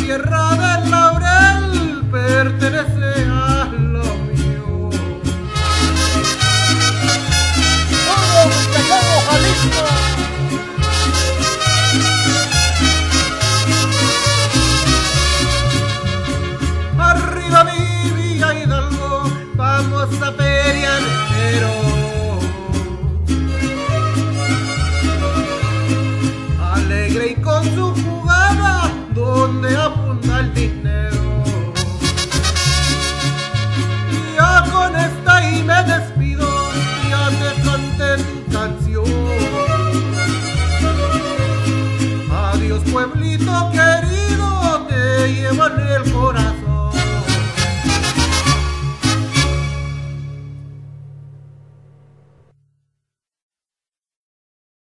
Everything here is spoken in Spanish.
Tierra del Laurel pertenece a lo mío. ¡Todos llegamos Jalisco! Arriba mi Villa Hidalgo, vamos a Feria de Enero. Alegre y con su jugada, donde apunta el dinero. Y ya con esta y me despido, ya te canté tu canción. Adiós pueblito querido, te llevan el corazón.